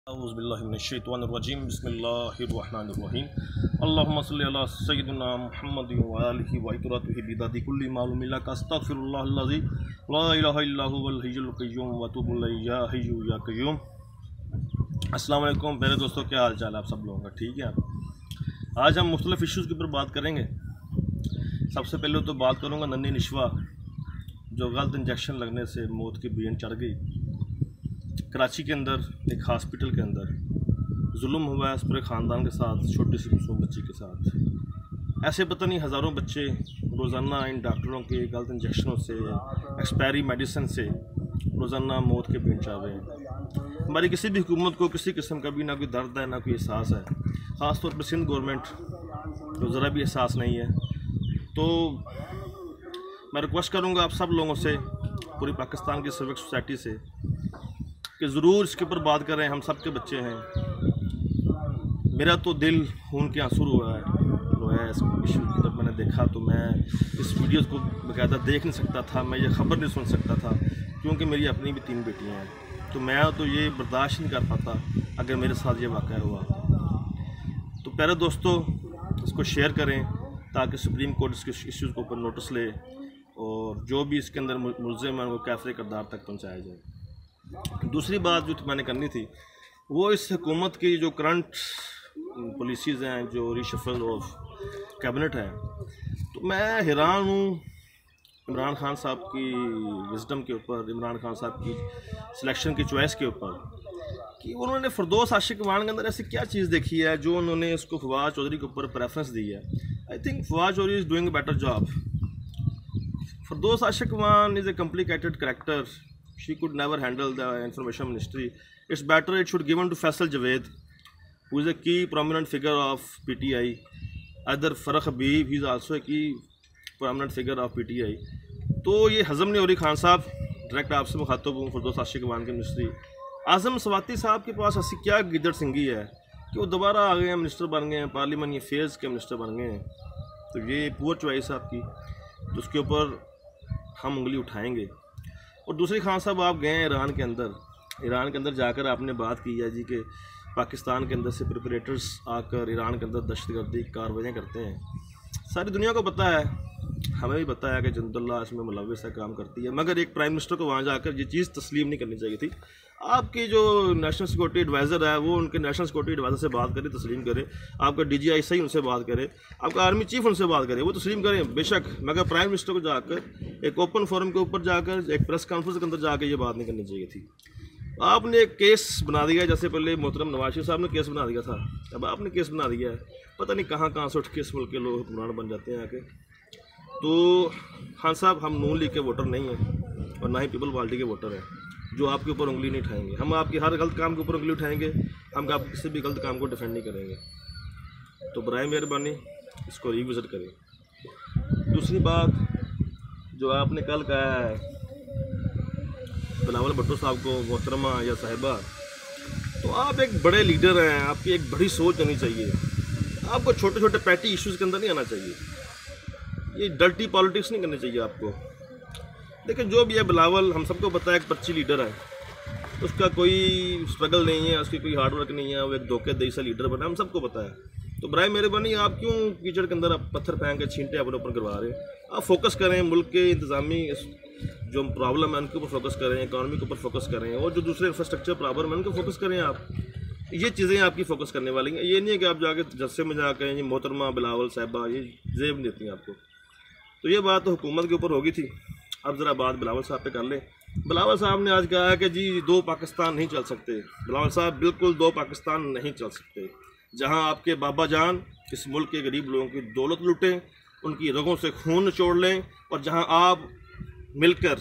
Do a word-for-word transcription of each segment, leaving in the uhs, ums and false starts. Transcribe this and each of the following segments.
औज़ुबिल्लाहिमिनश्शैतानिर्रजीम बिस्मिल्लाहिर्रहमानिर्रहीम अल्लाहुम्मा सल्लि अला सय्यिदिना मुहम्मदिन व आलिहि व इतरतिहि बिदादि कुल्ली मालूम लक अस्तगफिरुल्लाहल्लज़ी ला इलाहा इल्ला हुवल हय्युल क़य्यूम व अतूबु इलैहि या हय्यु या क़य्यूम। अस्सलाम वालेकुम प्यारे दोस्तों, क्या हाल चाल आप सब लोगों का? ठीक है। आज हम मुख्तलिफ इश्यूज़ के ऊपर बात करेंगे। सबसे पहले तो बात करूँगा नन्ही निशवा जो गलत इंजेक्शन लगने से मौत की बीन चढ़ गई। कराची के अंदर एक हॉस्पिटल के अंदर जुल्म हुआ है उस पूरे ख़ानदान के साथ, छोटी सी मासूम बच्ची के साथ। ऐसे पता नहीं हज़ारों बच्चे रोज़ाना इन डॉक्टरों के गलत इंजेक्शनों से, एक्सपायरी मेडिसिन से रोज़ाना मौत के बीन चढ़ रहे हैं। हमारी किसी भी हुकूमत को किसी किस्म का भी ना कोई दर्द है ना कोई एहसास है, ख़ास तौर पर सिंध गवर्नमेंट को ज़रा भी एहसास नहीं है। तो मैं रिक्वेस्ट करूँगा आप सब लोगों से, पूरी पाकिस्तान की सिविक सोसाइटी से, कि ज़रूर इसके ऊपर बात करें। हम सब के बच्चे हैं। मेरा तो दिल खून के आंसू हुआ है रोया इस इशू की जब मैंने देखा। तो मैं इस वीडियो को बाकायदा देख नहीं सकता था, मैं ये ख़बर नहीं सुन सकता था, क्योंकि मेरी अपनी भी तीन बेटियां हैं। तो मैं तो ये बर्दाश्त नहीं कर पाता अगर मेरे साथ ये वाक़या हुआ। तो प्यारे दोस्तों, इसको शेयर करें ताकि सुप्रीम कोर्ट इसके इश्यूज़ के ऊपर नोटिस ले और जो भी इसके अंदर मुलज़िम है वो कैफ़रे किरदार तक पहुँचाया जाए। दूसरी बात जो मैंने करनी थी वो इस हुकूमत की जो करंट पॉलिसीज़ हैं, जो रीशफल ऑफ कैबिनेट है, तो मैं हैरान हूँ इमरान खान साहब की विजडम के ऊपर, इमरान खान साहब की सिलेक्शन की चॉइस के ऊपर, कि उन्होंने फरदौस आशिक वान के अंदर ऐसी क्या चीज़ देखी है जो उन्होंने इसको फवाद चौधरी के ऊपर प्रेफरेंस दी है। I think Fawad Chaudhry is doing a better job. Firdous Ashiq Awan is a complicated character. She could never handle the information ministry. It's better it should given to Faisal Javed, who is a key prominent figure of P T I. Other Farah Habib, he is also a key prominent figure of P T I. तो ये हज़म नहीं हो रही खान साहब, direct आपसे मुखातब हूँ फरदौस आशिक वान के मिनिस्ट्री। आज़म स्वाति साहब के पास ऐसी क्या गिदड़ सिंगी है कि वो दोबारा आ गए हैं, मिनिस्टर बन गए हैं, पार्लियामेंट अफेयर्स के मिनिस्टर बन गए हैं। तो ये पुअर चॉइस है आपकी, तो उसके ऊपर हम उंगली उठाएँगे। और दूसरी खान साहब, आप गए हैं ईरान के अंदर, ईरान के अंदर जाकर आपने बात की है जी कि पाकिस्तान के अंदर से प्रिपरेटर्स आकर ईरान के अंदर दहशतगर्दी कार्रवाइयाँ करते हैं। सारी दुनिया को पता है, हमें भी पता है कि जंदुल्ला इसमें मुलव्विस है, काम करती है, मगर एक प्राइम मिनिस्टर को वहाँ जाकर ये चीज़ तस्लीम नहीं करनी चाहिए थी। आपकी जो नेशनल सिक्योरिटी एडवाइज़र है वो उनके नेशनल सिक्योरिटी एडवाइज़र से बात करे, तस्लीम करे। आपका डी जी आई सही उनसे बात करे, आपका आर्मी चीफ उनसे बात करे, वो तस्लीम करें बेशक, मगर प्राइम मिनिस्टर को जाकर एक ओपन फोरम के ऊपर जाकर एक प्रेस कॉन्फ्रेंस के अंदर जाकर ये बात नहीं करनी चाहिए थी। आपने एक केस बना दिया, जैसे पहले मोहतरम नवाज शरीफ साहब ने केस बना दिया था, अब आपने केस बना दिया है। पता नहीं कहाँ कहाँ से उठ के इस मुल्क के लोग हुक्मरान बन जाते हैं आके। तो खान साहब, हम नून लीग के वोटर नहीं हैं और ना ही पीपल पार्टी के वोटर हैं जो आपके ऊपर उंगली नहीं उठाएंगे। हम आपके हर गलत काम के ऊपर उंगली उठाएंगे, हम आप किसी भी गलत काम को डिफेंड नहीं करेंगे। तो बराए मेहरबानी इसको रिविज़िट करें। दूसरी बात जो आपने कल कहा है बिलावल भुट्टो साहब को, मोहतरमा या साहिबा, तो आप एक बड़े लीडर हैं, आपकी एक बड़ी सोच होनी चाहिए। आपको छोटे छोटे पैटी इश्यूज़ के अंदर नहीं आना चाहिए, ये डर्टी पॉलिटिक्स नहीं करनी चाहिए आपको। लेकिन जो भी है बिलावल, हम सबको पता है एक पर्ची लीडर है, उसका कोई स्ट्रगल नहीं है, उसकी कोई हार्डवर्क नहीं है, वो एक धोखेदही सा लीडर बना, हम सबको पता है। तो बराए मेहरबानी आप क्यों कीचड़ के अंदर आप पत्थर फेंक के छींटे अपने ऊपर करवा रहे हैं? आप फोकस करें, मुल्क के इंतज़ामी जो प्रॉब्लम है उनके ऊपर फोकस करें, इकॉनमी के ऊपर फोकस करें, और जो दूसरे इंफ्रास्ट्रक्चर प्रॉब्लम है उनको फोकस करें। आप ये चीज़ें आपकी फोकस करने वाली हैं। ये नहीं है कि आप जाके जस्से में जाकर ये मोहतरमा बिलावल साहिबा ये जेब नहीं देती हैं आपको। तो ये बात तो हुकूमत के ऊपर होगी थी। अब ज़रा बात बिलावल साहब पे कर लें। बिलावल साहब ने आज कहा है कि जी दो पाकिस्तान नहीं चल सकते। बिलावल साहब, बिल्कुल दो पाकिस्तान नहीं चल सकते। जहां आपके बाबा जान इस मुल्क के गरीब लोगों की दौलत लूटें, उनकी रगों से खून निचोड़ लें, और जहां आप मिलकर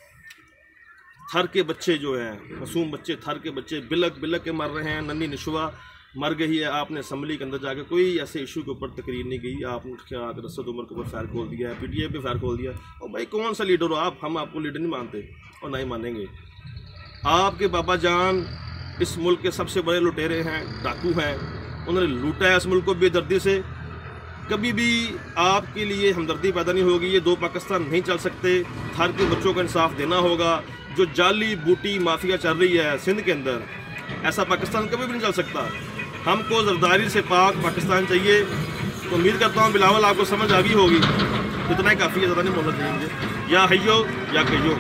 थर के बच्चे जो हैं, मासूम बच्चे, थर के बच्चे बिलक बिलक के मर रहे हैं, नन्ही निशवा मर गई है, आपने असम्बली के अंदर जाकर कोई ऐसे इशू के ऊपर तकरीर नहीं की, आपने क्या रसद उमर के ऊपर फायर खोल दिया है, पी टी आई पे फायर खोल दिया। और भाई कौन सा लीडर हो आप? हम आपको लीडर नहीं मानते और ना ही मानेंगे। आपके बाबा जान इस मुल्क के सबसे बड़े लुटेरे हैं, डाकू हैं, उन्होंने लूटा है इस मुल्क को बेदर्दी से। कभी भी आपके लिए हमदर्दी पैदा नहीं होगी। ये दो पाकिस्तान नहीं चल सकते। थर के बच्चों को इंसाफ देना होगा। जो जाली बूटी माफिया चल रही है सिंध के अंदर, ऐसा पाकिस्तान कभी भी नहीं चल सकता। हमको जरदारी से पाक पाकिस्तान चाहिए। तो उम्मीद करता हूँ बिलावल आपको समझ आ गई होगी। इतना ही काफ़ी है, ज़्यादा नहीं बोलना चाहिए मुझे। या हयो या कहियो।